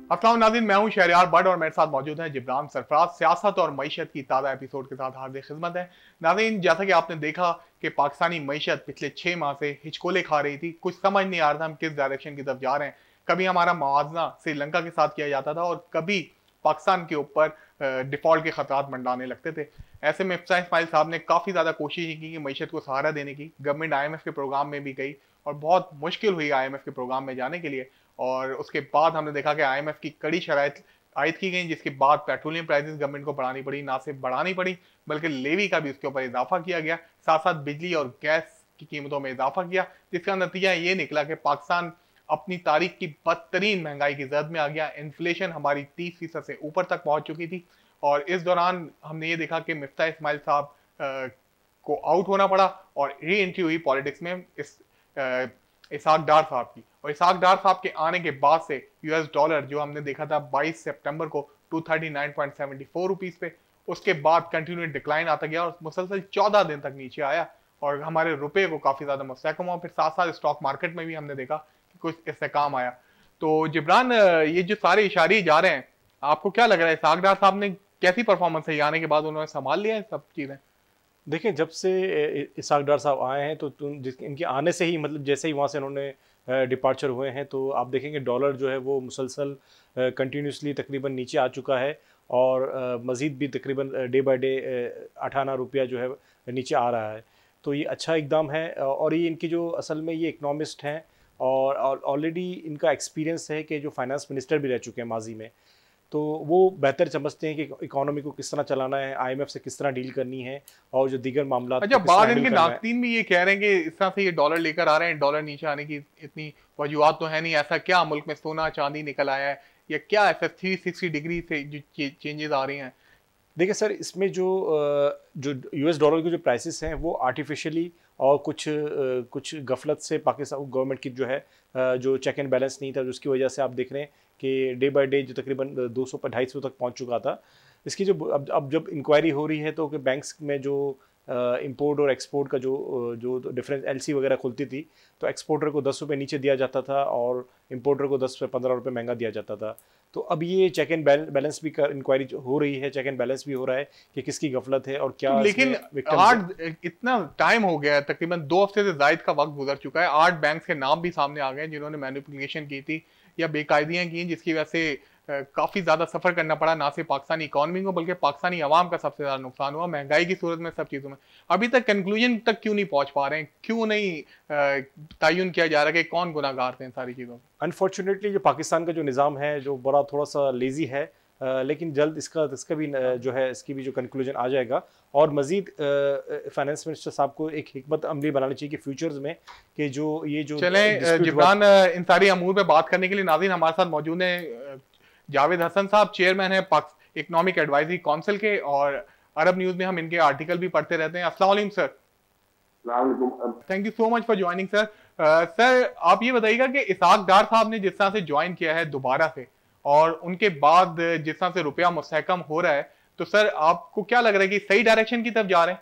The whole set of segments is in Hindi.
अस्सलाम नाज़रीन, मैं हूं शहरयार बट और मेरे साथ मौजूद हैं जिब्रान सरफराज। सियासत और मईशत की ताज़ा एपिसोड के साथ हार्दिक खिदमत है। नाज़रीन, जैसा कि आपने देखा कि पाकिस्तानी मईशत पिछले 6 माह से हिचकोले खा रही थी। कुछ समझ नहीं आ रहा था हम किस डायरेक्शन की तरफ जा रहे हैं। कभी हमारा मुआवजा श्रीलंका के साथ किया जाता था और कभी पाकिस्तान के ऊपर डिफॉल्ट के खतरात मंडाने लगते थे। ऐसे में इफ्तिख़ार इस्माइल साहब ने काफ़ी ज़्यादा कोशिश की कि मईशत को सहारा देने की। गवर्नमेंट IMF के प्रोग्राम में भी गई और बहुत मुश्किल हुई IMF के प्रोग्राम में जाने के लिए। और उसके बाद हमने देखा कि IMF की कड़ी शराइत आयद की गई, जिसके बाद पेट्रोलियम प्राइसेस गवर्नमेंट को बढ़ानी पड़ी। ना सिर्फ बढ़ानी पड़ी बल्कि लेवी का भी उसके ऊपर इजाफा किया गया। साथ साथ बिजली और गैस की कीमतों में इजाफा किया, जिसका नतीजा ये निकला कि पाकिस्तान अपनी तारीख की बदतरीन महंगाई की जद में आ गया। इन्फ्लेशन हमारी 30% से ऊपर तक पहुंच चुकी थी। और इस दौरान हमने ये देखा कि इफ्तिख़ार इस्माइल साहब को आउट होना पड़ा और री एंट्री हुई पॉलिटिक्स में इसहाक डार साहब की। और इसहाक डार साहब के आने के बाद से US डॉलर जो हमने देखा था 22 सितंबर को 239.74 रुपीस पे, उसके बाद कंटिन्यू डिक्लाइन आता गया और मुसलसल 14 दिन तक नीचे आया और हमारे रुपए को काफी ज्यादा मुस्तहकम हुआ। फिर साथ साथ स्टॉक मार्केट में भी हमने देखा कि कुछ इस्तेकाम आया। तो जिब्रान, ये जो सारे इशारे जा रहे हैं, आपको क्या लग रहा है इसहाक डार साहब ने कैसी परफॉर्मेंस है आने के बाद, उन्होंने संभाल लिया है सब चीजें? देखिए, जब से इसहाक डार साहब आए हैं तो इनके आने से ही मतलब जैसे ही वहाँ से उन्होंने डिपार्चर हुए हैं तो आप देखेंगे डॉलर जो है वो मुसलसल कंटिन्यूसली तकरीबन नीचे आ चुका है और मज़ीद भी तकरीबन डे बाय डे 58 रुपया जो है नीचे आ रहा है। तो ये अच्छा इकदाम है और ये इनकी जो असल में ये इकनॉमिस्ट हैं और ऑलरेडी इनका एक्सपीरियंस है कि जो फाइनेंस मिनिस्टर भी रह चुके हैं माजी में, तो वो बेहतर समझते हैं कि इकोनॉमी को किस तरह चलाना है, IMF से किस तरह डील करनी है और जो दीगर मामला अच्छा, को किस तरह बाद हैंडल इनके करना है। नाकतीन भी ये कह रहे हैं कि इस तरह से ये डॉलर लेकर आ रहे हैं, डॉलर नीचे आने की इतनी वजूहत तो है नहीं। ऐसा क्या मुल्क में सोना चांदी निकल आया है या क्या ऐसा 360 डिग्री से जो चेंजेस आ रही हैं? देखिए सर, इसमें जो US डॉलर के जो प्राइसेस हैं वो आर्टिफिशियली और कुछ गफलत से पाकिस्तान गवर्नमेंट की जो है जो चेक एंड बैलेंस नहीं था, जिसकी वजह से आप देख रहे हैं कि डे बाय डे जो तकरीबन 200-250 तक पहुंच चुका था। इसकी जो अब जब इंक्वायरी हो रही है तो कि बैंक्स में जो इंपोर्ट और एक्सपोर्ट का जो डिफरेंस LC वगैरह खुलती थी, तो एक्सपोर्टर को 10 रुपये नीचे दिया जाता था और इंपोर्टर को 10 से 15 रुपये महंगा दिया जाता था। तो अब ये चेक एंड बैलेंस भी इंक्वायरी हो रही है, चेक एंड बैलेंस भी हो रहा है कि किसकी गफलत है और तो क्या लेकिन इसमें विक्टिम्स है। इतना टाइम हो गया है, तकरीबन 2 हफ्ते से जायद का वक्त गुजर चुका है। 8 बैंक्स के नाम भी सामने आ गए हैं जिन्होंने मैनिपुलेशन की थी या बेकायदियां की, जिसकी वजह से काफी ज्यादा सफर करना पड़ा, ना सिर्फ पाकिस्तानी इकोनॉमी को बल्कि पाकिस्तानी अवाम का सबसे ज्यादा नुकसान हुआ महंगाई की सूरत में, सब चीजों में। अभी तक कंक्लूजन तक क्यों नहीं पहुंच पा रहे हैं? क्यों नहीं तयन किया जा रहा कि कौन गुनाहगार थे इन सारी चीजों में? अनफॉर्चुनेटली जो पाकिस्तान का जो निज़ाम है जो बड़ा थोड़ा सा लेज़ी है, लेकिन जल्द इसका भी जो है इसकी भी जो कंक्लूजन आ जाएगा। और मज़ीद फाइनेंस मिनिस्टर साहब को एक हिकमत अमली बनानी चाहिए कि फ्यूचर्स में कि जो ये जो चलें डिस्प्यूट हुआ। जिब्रान, इन सारी अमूर पे बात करने के लिए नाज़रीन हमारे साथ मौजूद हैं जावेद हसन साहब, चेयरमैन है इकोनॉमिक एडवाइजरी काउंसिल के, और अरब न्यूज़ में हम इनके आर्टिकल भी पढ़ते रहते हैं। अस्सलाम वालेकुम sir. Thank you so much for joining sir. Sir, आप ये बताइएगा कि इसहाक डार साहब ने जिस तरह से ज्वाइन किया है दोबारा से और उनके बाद जिस तरह से रुपया मुस्तहकम हो रहा है, तो सर आपको क्या लग रहा है कि सही डायरेक्शन की तरफ जा रहे हैं?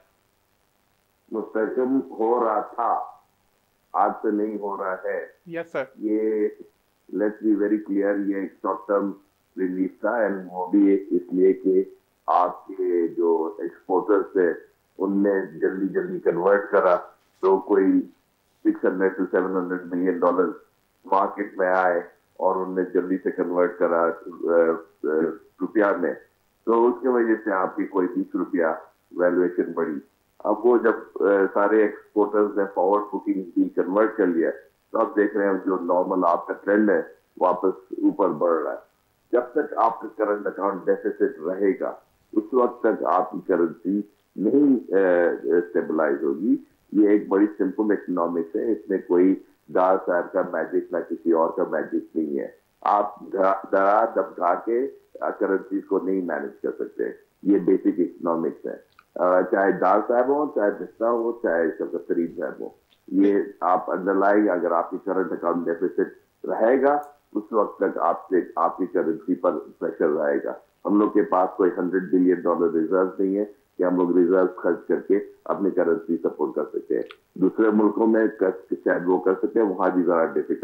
मुस्तहकम हो रहा था, आज से नहीं हो रहा है। Yes sir. ये लेट्स बी वेरी क्लियर, ये एक शॉर्ट टर्म रिलीफ था एंड वो भी इसलिए कि आपके जो एक्सपोर्टर्स थे उनने जल्दी जल्दी कन्वर्ट करा, तो कोई 600 to 700 मिलियन डॉलर मार्केट में आए और उनने जल्दी से कन्वर्ट करा रुपया में, तो उसकी वजह से आपकी कोई 20 रुपया वैल्यूएशन बढ़ी। अब वो जब सारे एक्सपोर्टर्स ने फॉरवर्ड बुकिंग भी कन्वर्ट कर लिया, तो आप देख रहे हैं जो नॉर्मल आपका ट्रेंड है वापस ऊपर बढ़ रहा है। जब तक आपका करंट अकाउंट डेफिसिट रहेगा उस वक्त तक आपकी करेंसी नहीं स्टेबलाइज होगी। ये एक बड़ी सिंपल इकोनॉमिक्स है, इसमें कोई डार साहब का मैजिक ना किसी और का मैजिक नहीं है। आप दरा दबका के करेंसीज को नहीं मैनेज कर सकते, ये बेसिक इकोनॉमिक्स है। चाहे डार साहब हो, चाहे बिस्ता हो, चाहे शौकत तरीन साहब हो, ये आप अंडरलाइन अगर आपकी करंट अकाउंट डेफिसिट रहेगा उस वक्त तक आपकी करेंसी पर प्रेशर रहेगा। हम लोग के पास कोई $100 बिलियन रिजर्व नहीं है कि हम लोग रिजर्व खर्च करके अपनी करेंसी सपोर्ट कर सकते हैं। दूसरे मुल्कों में शायद वो कर सकते हैं, वहां भी जरा डिफिकल्ट है।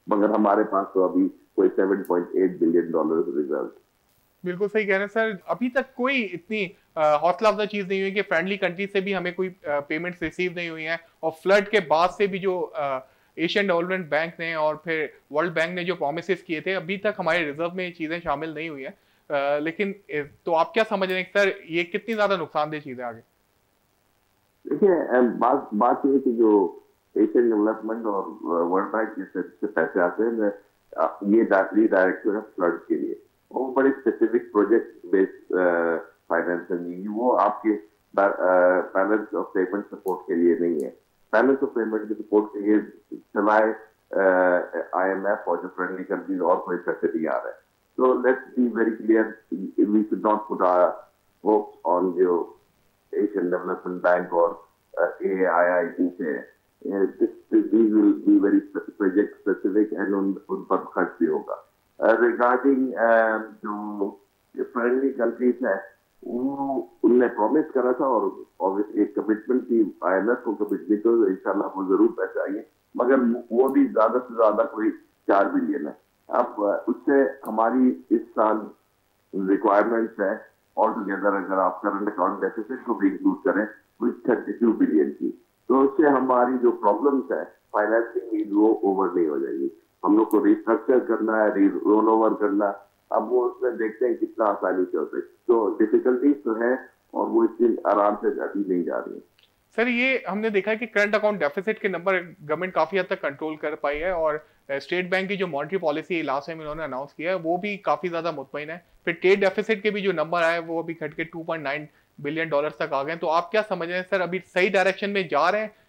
मगर हमारे पास तो अभी कोई $7.8 बिलियन रिजर्व। बिल्कुल सही कह रहे हैं सर। अभी तक कोई इतनी हौसला अफजा चीज नहीं हुई कि फ्रेंडली कंट्री से भी हमें कोई पेमेंट्स रिसीव नहीं हुई हैं, और फ्लड के बाद से भी जो एशियन डेवलपमेंट बैंक ने और फिर वर्ल्ड बैंक ने जो प्रोमिस किए थे, अभी तक हमारे रिजर्व में ये चीजें शामिल नहीं हुई हैं। लेकिन तो आप क्या समझ रहे हैं सर, ये कितनी ज्यादा नुकसानदेह चीज है आगे? देखिए, बात ये है कि जो एशियन डेवलपमेंट और वर्ल्ड बैंक से पैसे आते हैं, ये डायरेक्ट है फ्लड के लिए, वो बड़े स्पेसिफिक प्रोजेक्ट बेस्ड फाइनेंसिंग, वो आपके बैलेंस ऑफ पेमेंट सपोर्ट के लिए नहीं है। बैलेंस ऑफ पेमेंट के सपोर्ट के लिए चलाए IMF और जो फ्रेंडली कंट्रीज और कोई पैसे नहीं आ रहे हैं। So let's be very clear, we should not put our hopes on the Asian Development Bank or AIIB से। These will be very project specific and उन पर खर्च भी होगा। Regarding जो friendly countries है, उनने प्रॉमिस करा था और ऑब्वियसली एक कमिटमेंट थी, IMF को कमिटमेंट, तो इंशाल्लाह वो जरूर पैसे आएंगे, मगर वो भी ज्यादा से ज्यादा कोई 4 बिलियन है। अब उससे हमारी इस साल रिक्वायरमेंट्स है ऑल टुगेदर, अगर आप करंट अकाउंट डेफिसिट को भी इंक्लूड करें, विथ 32 बिलियन की, तो उससे हमारी जो प्रॉब्लम्स है फाइनेंसिंग नीड वो ओवर नहीं हो जाएगी। हम लोग को रिस्ट्रक्चर करना है, रोल ओवर करना, अब वो उसमें देखते हैं कितना आसानी से होता है। तो डिफिकल्टीज तो है और वो इतनी आराम से जाती नहीं जा रही है। सर ये हमने देखा है कि करंट अकाउंट डेफिसिट के नंबर गवर्नमेंट काफी हद तक कंट्रोल कर पाई है, और स्टेट बैंक की जो मॉनेटरी पॉलिसी लास्ट टाइम इन्होंने अनाउंस किया है वो भी काफी ज्यादा मुतमईन है। फिर ट्रेड डेफिसिट के भी जो नंबर आए वो अभी घट के $2.9 बिलियन तक आ गए। तो आप क्या समझ रहे हैं सर, अभी सही डायरेक्शन में जा रहे हैं?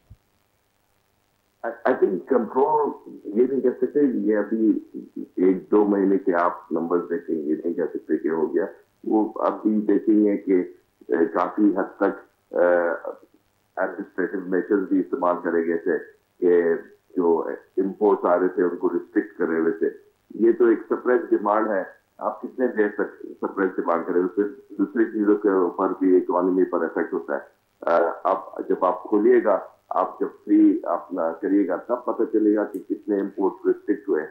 आई थिंक कंट्रोल ये नहीं कह सकते, ये अभी 1-2 महीने के आप नंबर्स देखेंगे, नहीं कह सकते कि हो गया। वो अभी देखेंगे कि काफी हद तक एडमिनिस्ट्रेटिव मेजर्स भी इस्तेमाल करेंगे, जैसे कि जो इम्पोर्ट्स आ रहे थे उनको रिस्ट्रिक्ट करे हुए थे। ये तो एक सप्रेस डिमांड है, आप कितने देर तक सप्रेस डिमांड करें, उससे दूसरी चीजों के ऊपर भी इकोनॉमी पर इफेक्ट होता है। अब जब आप खोलिएगा, आप जब फ्री अपना करिएगा, तब पता चलेगा कि कितने इम्पोर्ट रिस्ट्रिक्ट हुए।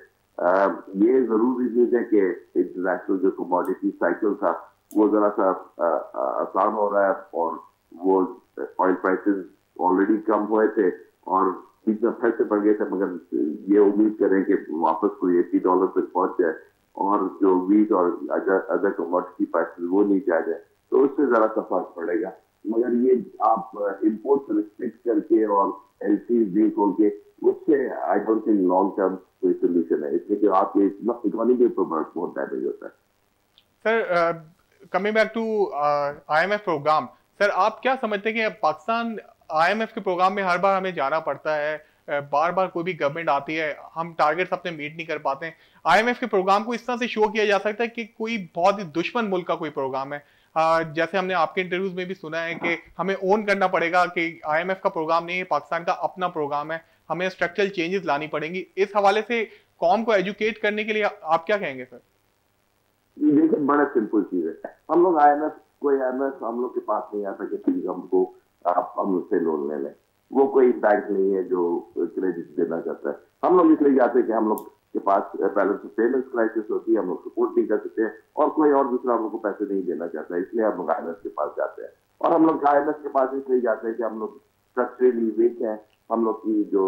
ये जरूरी चीज है कि इंटरनेशनल जो कमोडिटी साइकिल था वो जरा सा आसान हो रहा है, और वो ऑयल प्राइसेस ऑलरेडी कम हुए थे और बीच में फिर से बढ़ गए थे, मगर ये उम्मीद करें कि वापस कोई $80 तक पहुंच जाए और जो वीट और अदर कमोडिटी प्राइसेस वो नीचे आ जाए, तो उससे जरा सा फर्क पड़ेगा। मगर ये आप इम्पोर्ट रिस्ट्रिक्ट करके और एलसी भी खोल के, उससे I don't think long term कोई सोल्यूशन है, इसलिए कि आपके इकोनॉमी के ऊपर बहुत डैमेज होता है। Sir coming back to IMF programme, sir आप क्या समझते हैं कि पाकिस्तान IMF के प्रोग्राम में हर बार हमें जाना पड़ता है, बार बार कोई भी गवर्नमेंट आती है, हम टारगेट्स अपने मीट नहीं कर पाते हैं। IMF के प्रोग्राम को इस तरह से शो किया जा सकता है कि कोई बहुत ही दुश्मन मुल्क का कोई प्रोग्राम है। जैसे हमने आपके इंटरव्यूज में भी सुना है कि हमें ओन करना पड़ेगा कि IMF का प्रोग्राम नहीं है, पाकिस्तान का अपना प्रोग्राम है, हमें स्ट्रक्चरल चेंजेस लानी पड़ेंगी। इस हवाले से कौम को एजुकेट करने के लिए आप क्या कहेंगे सर? देखिए, बड़ा सिंपल चीज है, हम लोग कोई IMF हम लोग के पास नहीं आता कि प्लीज हमको आप हम लोग से लोन ले लें। वो कोई बैंक नहीं है जो क्रेडिट देना चाहता है। हम लोग इसलिए जाते हैं कि हम लोग के पास बैलेंस ऑफ पेमेंट्स क्राइसिस होती है, हम लोग सपोर्ट नहीं कर सकते हैं, और कोई और दूसरा हम लोग को पैसे नहीं देना चाहता है, इसलिए हम लोग IMF के पास जाते हैं। और हम लोग IMF के पास इसलिए जाते हैं कि हम लोग स्ट्रक्चरली वीक हैं, हम लोग की जो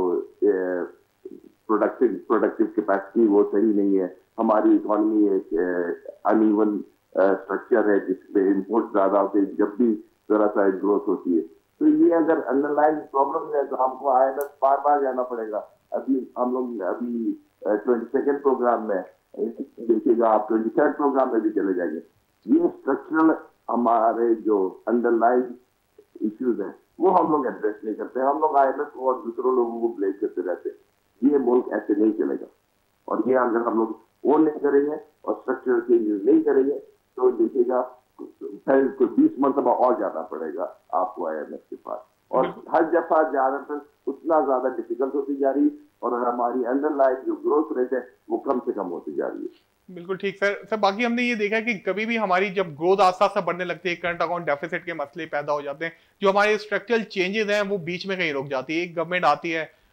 प्रोडक्टिव कैपेसिटी वो सही नहीं है, हमारी इकोनॉमी एक अनइवन स्ट्रक्चर है जिसमें इम्पोर्ट ज्यादा होते हैं जब भी जरा सा ग्रोथ होती है। तो ये अगर अंडरलाइन प्रॉब्लम है तो हमको IMF बार बार जाना पड़ेगा। अभी हम लोग 22nd प्रोग्राम में देखिएगा, आप 23rd प्रोग्राम में भी चले जाएंगे। ये स्ट्रक्चरल हमारे जो अंडरलाइन इश्यूज हैं वो हम लोग एड्रेस नहीं करते, हम लोग IMF को और दूसरों लोगों को ब्लेम करते रहते हैं। ये मुल्क ऐसे नहीं चलेगा, और ये अगर हम लोग वो नहीं करेंगे और स्ट्रक्चरल चेंजेस नहीं करेंगे तो देखिएगा फिर तो 20 मरतबा और जाना पड़ेगा आपको IMF के पास, और हर दफा जाना पर उतना ज्यादा डिफिकल्ट होती जा रही है, और हमारी अंडरलाइन जो ग्रोथ रेट है वो कम से कम होती जा रही है। बिल्कुल ठीक सर। बाकी हमने ये देखा है कि कभी भी हमारी जब ग्रोथ आस्ता आस्ता बढ़ने लगती है, करंट अकाउंट डेफिसिट के मसले पैदा हो जाते हैं, जो हमारे स्ट्रक्चरल चेंजेस हैं वो बीच में कहीं रुक जाती है। एक गवर्नमेंट आती है,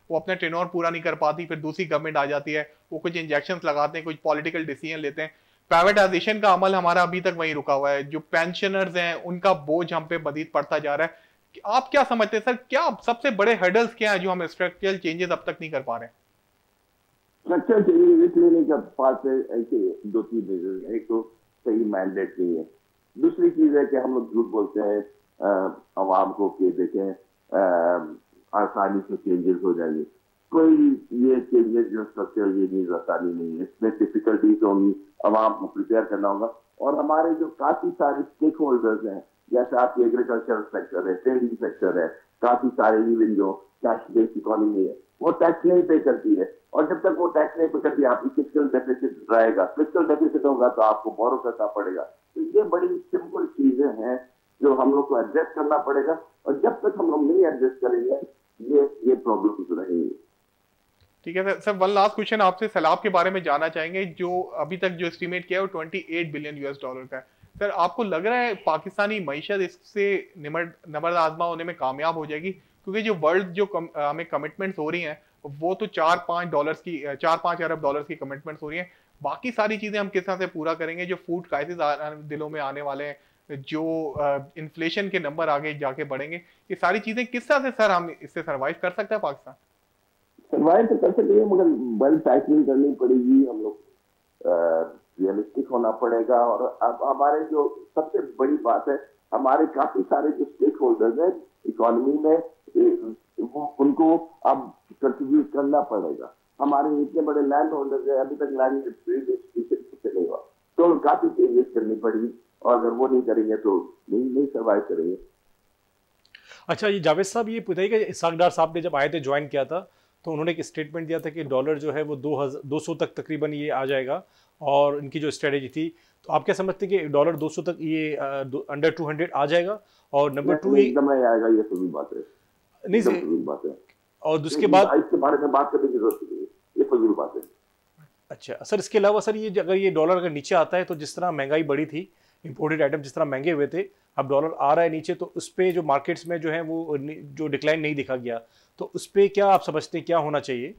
वो अपना टेन्योर पूरा नहीं कर पाती, फिर दूसरी गवर्नमेंट आ जाती है, वो कुछ इंजेक्शंस लगाते हैं, कुछ पॉलिटिकल डिसीजन लेते हैं। प्राइवेटाइजेशन का अमल हमारा अभी तक वहीं रुका हुआ है। जो पेंशनर्स हैं उनका बोझ हम पे मजीद पड़ता जा रहा है। आप क्या समझते हैं सर, क्या सबसे बड़े हर्डल्स क्या हैं जो हम स्ट्रक्चरल चेंजेस अब तक नहीं कर पा रहे हैं? स्ट्रक्चरल चेंजेस इसलिए नहीं कर पाते, ऐसे दो तीन रीजन है। एक तो सही मैंडेट नहीं है, दूसरी चीज है कि हम लोग झूठ बोलते हैं अवाम को कि देखें आसानी से चेंजेस हो जाएंगे। कोई ये चेंजेस जो स्ट्रक्चरल चेंजेस आसानी नहीं है, इसमें डिफिकल्टीज होंगी, अवाम को प्रिपेयर करना होगा। और हमारे जो काफी सारे स्टेक होल्डर्स हैं, जैसे आपकी एग्रीकल्चर सेक्टर है, ट्रेडिंग सेक्टर है, काफी सारे इवन जो कैश बेस्ड इकोनॉमी है वो टैक्स नहीं पे करती है, और जब तक वो टैक्स नहीं पे करती आपकी फिस्कल डेफिसिट रहेगा। फिस्कल डेफिसिट होगा तो आपको बोरो करना पड़ेगा। तो ये बड़ी सिंपल चीजें हैं जो हम लोग को एडजस्ट करना पड़ेगा, और जब तक हम लोग नहीं एडजस्ट करेंगे ये प्रॉब्लम्स रहेंगी। ठीक है सर, वन लास्ट क्वेश्चन आपसे सैलाब के बारे में जानना चाहेंगे। जो अभी तक जो एस्टिमेट किया है वो 28 बिलियन यूएस डॉलर का है। सर आपको लग रहा है पाकिस्तानी मईशत इससे नबर्द आजमा होने में कामयाब हो जाएगी? क्योंकि जो वर्ल्ड जो हमें कमिटमेंट्स हो रही हैं वो तो 4-5 अरब डॉलर्स की कमिटमेंट्स हो रही हैं। बाकी सारी चीजें हम किस तरह से पूरा करेंगे? जो फूड क्राइसिस दिलों में आने वाले हैं, जो इन्फ्लेशन के नंबर आगे जाके बढ़ेंगे, ये सारी चीजें किस तरह से सर हम इससे सर्वाइव कर सकते हैं पाकिस्तान? सर्वाइव तो कर सकते हैं, मगर बल्क टाइटनिंग करनी पड़ेगी, हम लोग रियलिस्टिक होना पड़ेगा। और अब हमारे जो सबसे बड़ी बात है, हमारे काफी सारे जो स्टेक होल्डर्स हैं इकोनॉमी में, वो उनको अब कंट्रीब्यूट करना पड़ेगा। हमारे इतने बड़े लैंड होल्डर्स हैं, अभी तक लैंड नहीं हुआ, तो काफी चेंजेस करनी पड़ेगी, और अगर वो नहीं करेंगे तो नहीं सर्वाइव करेंगे। अच्छा, ये जावेद साहब ये बताइएगा, इसहाक डार साहब ने जब आए थे, ज्वाइन किया था, तो उन्होंने एक स्टेटमेंट दिया था कि डॉलर जो है वो 200 तक तकरीबन ये आ जाएगा, और इनकी जो स्ट्रेटेजी थी। तो आप क्या समझते हैं कि डॉलर 200 तक ये अंडर 200 आ जाएगा? और नंबर 2 एकदम नहीं आएगा, ये सभी बात है, नहीं फजूल बात है। और उसके बाद इसके बारे में बात करने की जरूरत नहीं है, ये फजूल बात है। अच्छा सर, इसके अलावा सर ये अगर ये डॉलर अगर नीचे आता है, तो जिस तरह महंगाई बढ़ी थी, इंपोर्टेड आइटम जिस तरह महंगे हुए थे, अब डॉलर आ रहा है नीचे, तो उस पर जो मार्केट्स में जो है वो जो डिक्लाइन नहीं दिखा गया, तो उस पर क्या आप समझते हैं क्या होना चाहिए?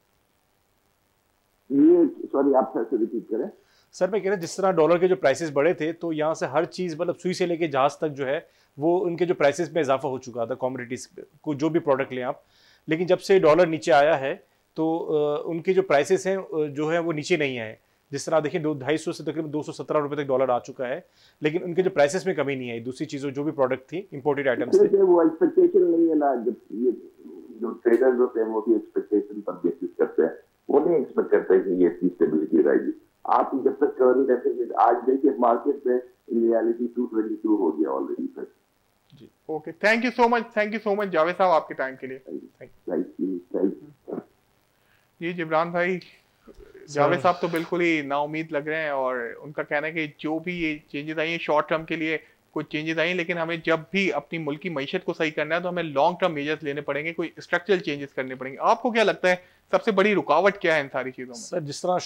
ये सॉरी, आप फिर से रिपीट करें। सर मैं कह रहा जिस तरह डॉलर के जो प्राइसेस बढ़े थे, तो यहाँ से हर चीज़ मतलब सुई से लेके जहाज तक जो है वो उनके जो प्राइसेस में इजाफा हो चुका था, कमोडिटीज़ को जो भी प्रोडक्ट लें आप। लेकिन जब से डॉलर नीचे आया है, तो उनके जो प्राइसेस हैं जो है वो नीचे नहीं आए। जिस तरह देखिए 250 से तकरीबन 217 रुपये तक डॉलर आ चुका है, लेकिन उनके जो प्राइसेस में कमी नहीं आई। दूसरी चीज़ों जो भी प्रोडक्ट थी, इंपोर्टेड आइटम्स थे, वो एक्सपेक्टेशन नहीं है ना। जब ये जो ट्रेडर्स होते हैं वो भी एक्सपेक्टेशन पर बेसिस करते हैं, वो नहीं एक्सपेक्ट करते कि ये इतनी स्टेबिलिटी रहेगी। आप जब तक करंट डेफिसिट आज देखिए मार्केट में, इन रियलिटी 222 हो गया ऑलरेडी सर। जी okay, thank you so much Javed साहब आपके टाइम के लिए। थैंक यू जी जिब्रान भाई, जावेद साहब तो बिल्कुल ही नाउमीद लग रहे हैं, और उनका कहना है कि जो भी ये चेंजेस आई हैं शॉर्ट टर्म के लिए कुछ चेंजेस आई, लेकिन हमें जब भी अपनी मुल्क की मईशत को सही करना है तो हमें लॉन्ग टर्म मेजर्स लेने पड़ेंगे, कोई स्ट्रक्चरल चेंजेस करने पड़ेंगे। आपको क्या लगता है सबसे बड़ी रुकावट क्या है इन सारी चीज़ों में? सर जिस तरह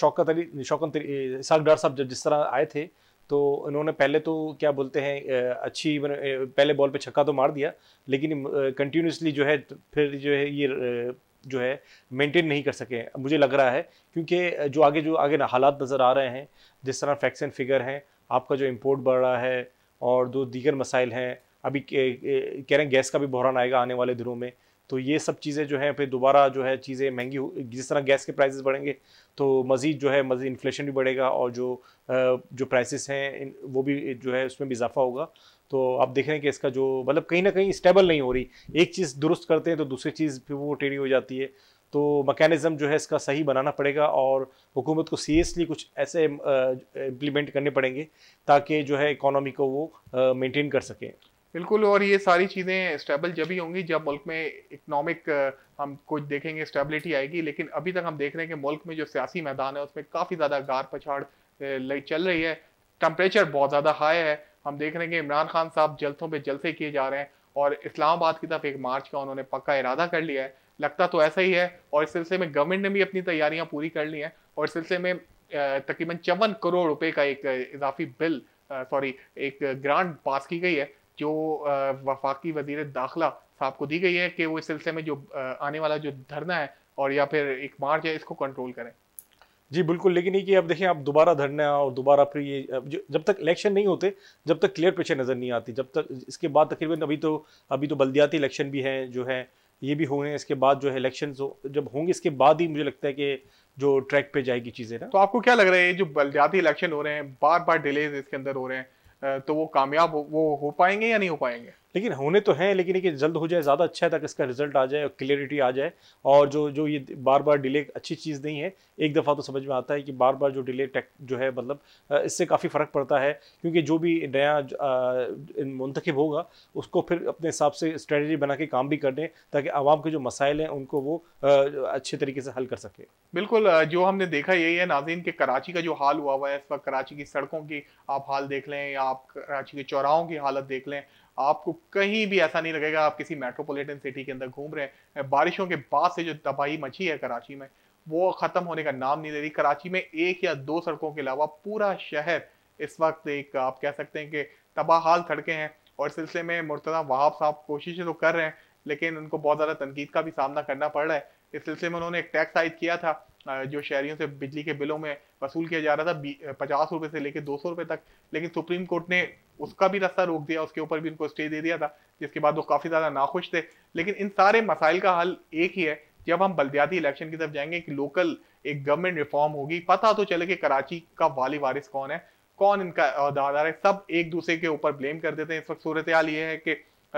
इसहाक डार साहब जब जिस तरह आए थे, तो इन्होंने पहले तो क्या बोलते हैं अच्छी पहले बॉल पे छक्का तो मार दिया, लेकिन कंटिन्यूसली जो है फिर जो है ये जो है मेंटेन नहीं कर सके, मुझे लग रहा है। क्योंकि जो आगे ना हालात नज़र आ रहे हैं, जिस तरह फैक्ट्स एंड फिगर हैं, आपका जो इंपोर्ट बढ़ रहा है, और दो दीगर मसाइल हैं, अभी कह रहे हैं गैस का भी बहरान आएगा आने वाले दिनों में। तो ये सब चीज़ें जो हैं फिर दोबारा जो है चीज़ें महंगी, जिस तरह गैस के प्राइसेस बढ़ेंगे तो मज़ीद जो है मज़ीद इन्फ्लेशन भी बढ़ेगा, और जो प्राइसेस हैं वो भी जो है उसमें भी इजाफा होगा। तो आप देख रहे हैं कि इसका जो मतलब कहीं ना कहीं स्टेबल नहीं हो रही, एक चीज़ दुरुस्त करते हैं तो दूसरी चीज़ फिर वो टेढ़ी हो जाती है। तो मैकेनिज़्म जो है इसका सही बनाना पड़ेगा, और हुकूमत को सीरियसली कुछ ऐसे इम्प्लीमेंट करने पड़ेंगे ताकि जो है इकोनॉमी को वो मेंटेन कर सकें। बिल्कुल, और ये सारी चीज़ें स्टेबल जब ही होंगी जब मुल्क में इकोनॉमिक हम कुछ देखेंगे स्टेबिलिटी आएगी। लेकिन अभी तक हम देख रहे हैं कि मुल्क में जो सियासी मैदान है उसमें काफ़ी ज़्यादा गार पछाड़ चल रही है, टेम्परेचर बहुत ज़्यादा हाई है। हम देख रहे हैं कि इमरान खान साहब जलसों पे जलसे किए जा रहे हैं, और इस्लामाबाद की तरफ एक मार्च का उन्होंने पक्का इरादा कर लिया है, लगता तो ऐसा ही है। और इस सिलसिले में गवर्नमेंट ने भी अपनी तैयारियां पूरी कर ली हैं, और इस सिलसिले में तकरीबन 54 करोड़ रुपए का एक इजाफी एक ग्रांट पास की गई है, जो वफाकी वजीर दाखिला साहब को दी गई है कि वो इस सिलसिले में जो आने वाला जो धरना है और या फिर एक मार्च है इसको कंट्रोल करें? जी बिल्कुल, लेकिन ये कि अब देखिए, अब दोबारा धरना और दोबारा फिर ये जब तक इलेक्शन नहीं होते, जब तक क्लियर पिक्चर नज़र नहीं आती, जब तक इसके बाद तकरीबन अभी तो बल्दियाती इलेक्शन भी हैं जो है, ये भी होंगे, इसके बाद जो है इलेक्शन जब होंगे इसके बाद ही मुझे लगता है कि जो ट्रैक पे जाएगी चीज़ें ना। तो आपको क्या लग रहा है ये जो बल्दियाती इलेक्शन हो रहे हैं, बार बार डिलेज इसके अंदर हो रहे हैं, तो वो कामयाब वो हो पाएंगे या नहीं हो पाएंगे? लेकिन होने तो हैं, लेकिन ये जल्द हो जाए ज़्यादा अच्छा है, ताकि इसका रिजल्ट आ जाए और क्लियरिटी आ जाए। और जो ये बार बार डिले अच्छी चीज़ नहीं है। एक दफ़ा तो समझ में आता है कि बार बार जो डिले जो है, मतलब इससे काफ़ी फ़र्क पड़ता है, क्योंकि जो भी नया मुंतखब होगा उसको फिर अपने हिसाब से स्ट्रेटजी बना के काम भी कर दें, ताकि आवाम के जो मसाइल हैं उनको वो अच्छे तरीके से हल कर सके। बिल्कुल, जो हमने देखा यही है नाज़रीन कि कराची का जो हाल हुआ है इस वक्त, कराची की सड़कों की आप हाल देख लें या आप कराची के चौराहों की हालत देख लें, आपको कहीं भी ऐसा नहीं लगेगा आप किसी मेट्रोपॉलिटन सिटी के अंदर घूम रहे हैं। बारिशों के बाद से जो तबाही मची है कराची में, वो ख़त्म होने का नाम नहीं ले रही। कराची में 1 या 2 सड़कों के अलावा पूरा शहर इस वक्त एक आप कह सकते हैं कि तबाहाल सड़कें हैं। और इस सिलसिले में मुर्तज़ा वहाब साहब कोशिशें तो कर रहे हैं, लेकिन उनको बहुत ज़्यादा तनकीद का भी सामना करना पड़ रहा है। इस सिलसिले में उन्होंने एक टैक्स आयद किया था जो शहरियों से बिजली के बिलों में वसूल किया जा रहा था 50 रुपए से लेकर 200 रुपए तक, लेकिन सुप्रीम कोर्ट ने उसका भी रास्ता रोक दिया, उसके ऊपर भी उनको स्टे दे दिया था, जिसके बाद वो काफ़ी ज़्यादा नाखुश थे। लेकिन इन सारे मसाइल का हल एक ही है, जब हम बल्दियाती इलेक्शन की तरफ जाएंगे कि लोकल एक गवर्नमेंट रिफॉर्म होगी, पता तो चले कि कराची का वाली वारिस कौन है, कौन इनका अहदेदार है। सब एक दूसरे के ऊपर ब्लेम कर देते हैं। इस वक्त सूरत हाल ये है कि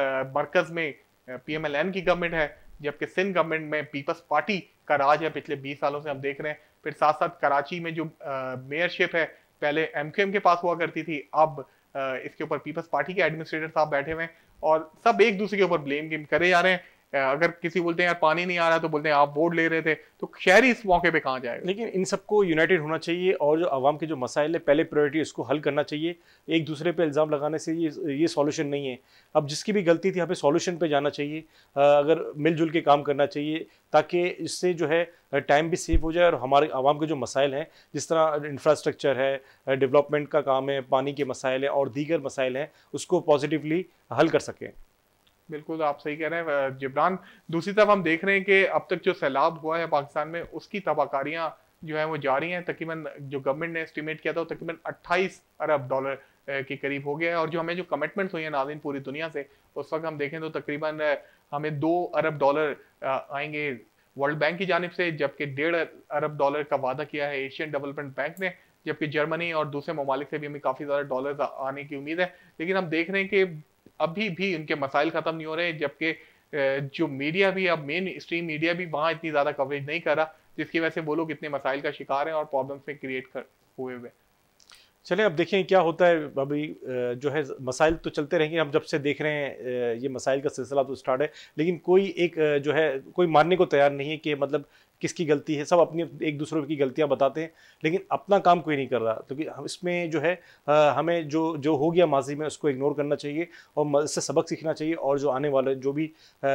मरकज में PMLN की गवर्नमेंट है, जबकि सिंध गवर्नमेंट में पीपल्स पार्टी का राज है। पिछले 20 सालों से हम देख रहे हैं। फिर साथ साथ कराची में जो मेयरशिप है, पहले MQM के पास हुआ करती थी, अब इसके ऊपर पीपल्स पार्टी के एडमिनिस्ट्रेटर साहब बैठे हुए हैं और सब एक दूसरे के ऊपर ब्लेम गेम करे जा रहे हैं। अगर किसी बोलते हैं यार पानी नहीं आ रहा तो बोलते हैं आप वोट ले रहे थे, तो शहरी इस मौके पे कहाँ जाएगा? लेकिन इन सबको यूनाइटेड होना चाहिए और जो आवाम के जो मसाइल है, पहले प्रायोरिटी उसको हल करना चाहिए। एक दूसरे पे इल्ज़ाम लगाने से ये सॉल्यूशन नहीं है। अब जिसकी भी गलती थी, यहाँ पे सॉल्यूशन पे जाना चाहिए। अगर मिलजुल के काम करना चाहिए, ताकि इससे जो है टाइम भी सेव हो जाए और हमारे आवाम के जो मसाइल हैं, जिस तरह इंफ्रास्ट्रक्चर है, डेवलपमेंट का काम है, पानी के मसाइल हैं और दीगर मसाइल हैं, उसको पॉजिटिवली हल कर सकें। बिल्कुल आप सही कह रहे हैं जिब्रान। दूसरी तरफ हम देख रहे हैं कि अब तक जो सैलाब हुआ है पाकिस्तान में, उसकी तबाहकारियां जो है वो जारी हैं। तकरीबन जो गवर्नमेंट ने एस्टिमेट किया था वो तकरीबन 28 अरब डॉलर के करीब हो गया है। और जो हमें जो कमिटमेंट्स हुई हैं नाज़रीन पूरी दुनिया से, उस वक्त हम देखें तो तकरीबन हमें 2 अरब डॉलर आएंगे वर्ल्ड बैंक की जानिब से, जबकि 1.5 अरब डॉलर का वादा किया है एशियन डेवलपमेंट बैंक ने, जबकि जर्मनी और दूसरे ममालिक से भी हमें काफ़ी ज़्यादा डॉलर आने की उम्मीद है। लेकिन हम देख रहे हैं कि अभी भी उनके मसाइल खत्म नहीं हो रहे, जबकि जो मीडिया भी, अब मेन स्ट्रीम मीडिया भी वहाँ इतनी ज़्यादा कवरेज नहीं कर रहा, जिसकी वजह से वो लोग इतने मसाइल का शिकार हैं और प्रॉब्लम्स में क्रिएट हुए हुए। चलें, अब देखें क्या होता है। अभी जो है मसाइल तो चलते रहेंगे। हम जब से देख रहे हैं ये मसाइल का सिलसिला तो स्टार्ट है, लेकिन कोई एक जो है कोई मानने को तैयार नहीं है कि मतलब किसकी गलती है। सब अपनी एक दूसरों की गलतियां बताते हैं, लेकिन अपना काम कोई नहीं कर रहा। क्योंकि हम इसमें जो है हमें जो हो गया माजी में उसको इग्नोर करना चाहिए और इससे सबक सीखना चाहिए। और जो आने वाले जो भी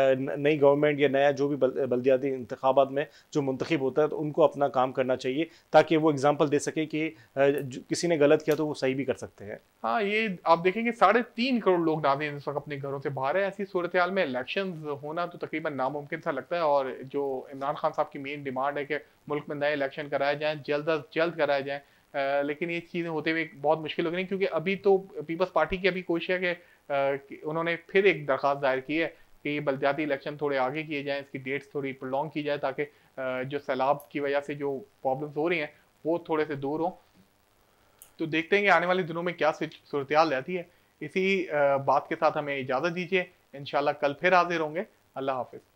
नई गवर्नमेंट या नया जो भी बल्दियाती इंतखाबात में जो मुंतखब होता है, तो उनको अपना काम करना चाहिए, ताकि वो एग्जाम्पल दे सके कि किसी ने गलत किया तो वो सही भी कर सकते हैं। हाँ, ये आप देखेंगे 3.5 करोड़ लोग नाज़रीन इस वक्त अपने घरों से बाहर है। ऐसी सूरत हाल में इलेक्शंस होना तो तकरीबन नामुमकिन सा लगता है। और जो इमरान खान साहब की मेन डिमांड है कि मुल्क में नए इलेक्शन कराए जाएं, जल्द अज जल्द कराए जाएं, लेकिन ये चीज़ें होते हुए बहुत मुश्किल हो गई, क्योंकि अभी तो पीपल्स पार्टी की अभी कोशिश है कि उन्होंने फिर एक दरख्वास्त दायर की है कि ये बल्दियाती इलेक्शन थोड़े आगे किए जाएं, इसकी डेट्स थोड़ी प्रोलॉन्ग की जाए, ताकि जो सैलाब की वजह से जो प्रॉब्लम्स हो रही हैं वो थोड़े से दूर हों। तो देखते हैं कि आने वाले दिनों में क्या सूरत हाल रहती है। इसी बात के साथ हमें इजाज़त दीजिए। इंशाल्लाह कल फिर हाजिर होंगे। अल्लाह हाफिज़।